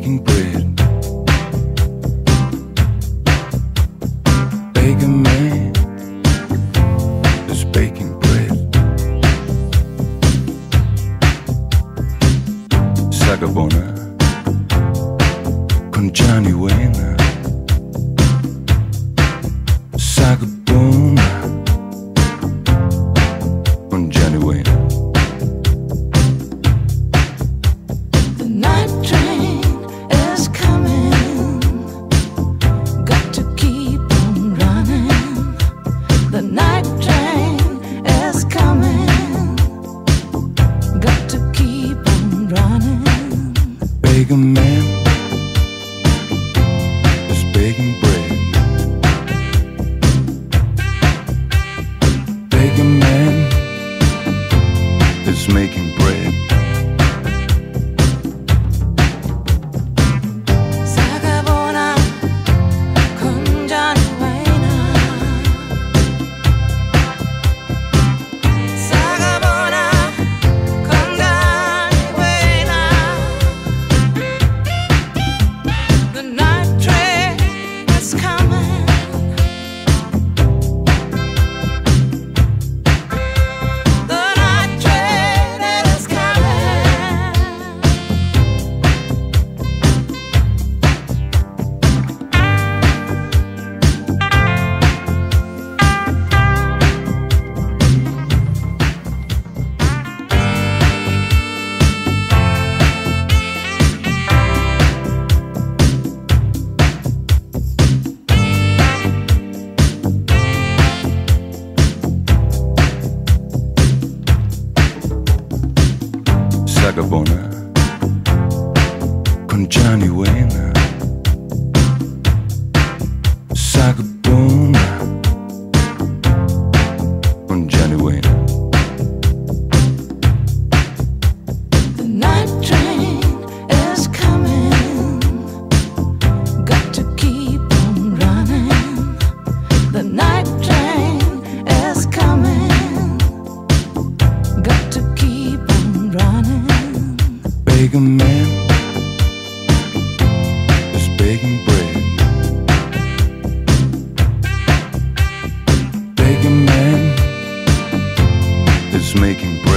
baking bread. Baking man is baking bread. Sagabona con Johnny Wayne. Sagabona con Johnny Wayne. The night train is coming, got to keep on running. The night train is coming, got to keep on running. Baking man is baking bread. Baking man is making bread. Sagabona con Johnny Wayne. Sagabona con Johnny Wayne. The night train is coming. The night train is coming. Sagabona con Johnny Wayne. Sagabona con Johnny Wayne. The night train is coming, got to keep on running. The night train is coming, got to keep on running. Baking man is baking bread. Baking man is making bread.